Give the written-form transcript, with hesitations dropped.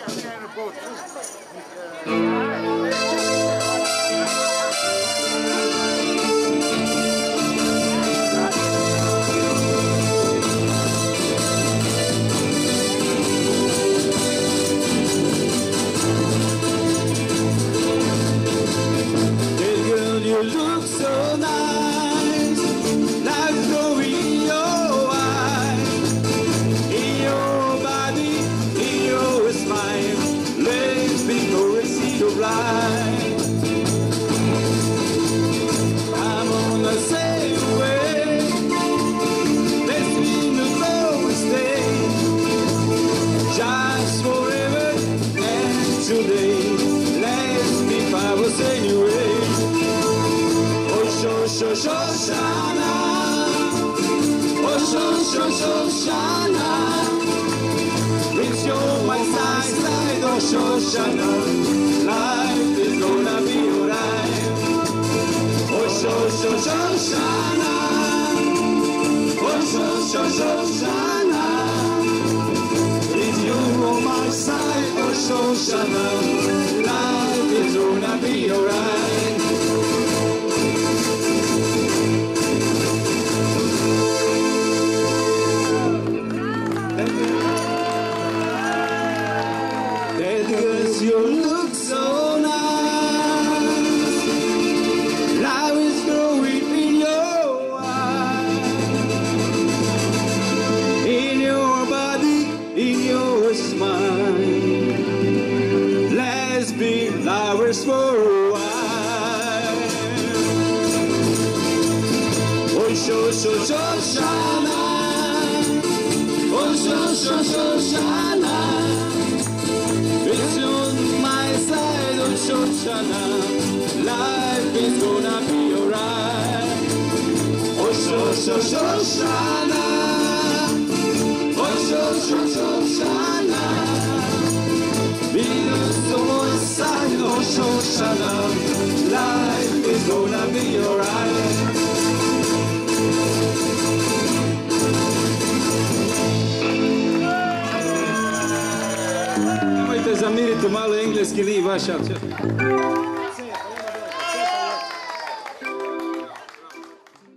You look so nice, like growing in your eyes, in your body, in your smile. Let's be see your light. I'm on the same way. Let's be the close day, just forever and today. Let's be powers anyway. Shoshana, oh Shoshana, with your my side, oh Shoshana, life is gonna be alright. Oh Shoshana, oh Shoshana, with you on my side, oh Shoshana, life is gonna be alright. You look so nice, life is growing in your eyes, in your body, in your smile. Let's be lovers for a while. Oh, Shoshana, oh, Shoshana. It's on my side, oh Shoshana, life is gonna be alright. Oh Shoshana, oh Shoshana, it's on my side, oh Shoshana, life is gonna be alright. Zamirite malo engleski li vaša.